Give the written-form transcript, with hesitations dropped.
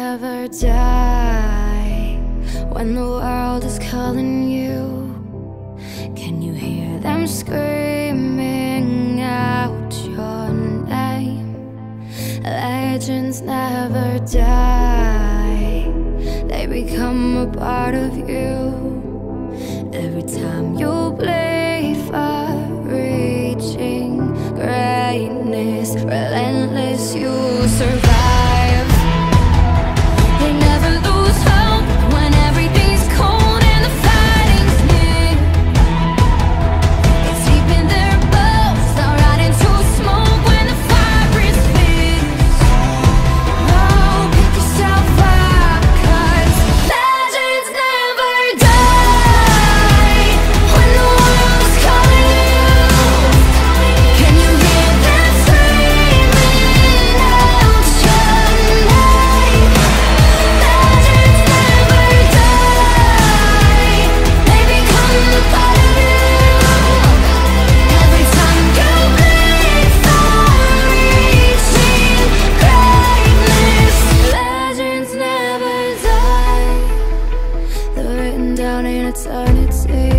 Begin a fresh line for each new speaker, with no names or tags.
never die. When the world is calling you, can you hear them screaming out your name? Legends never die, they become a part of you. Every time you bleed for reaching greatness, relentless, you survive. They never lose hope when everything's cold and the fighting's near. It's deep in their bones, they'll rot into smoke when the fire is fierce. Oh, pick yourself up, 'cause legends never die. When the world is calling you, can you hear them screaming out your name? Legends never die, they become a part of you. Every time you bleed for reaching greatness, legends never die, they're written down in eternity.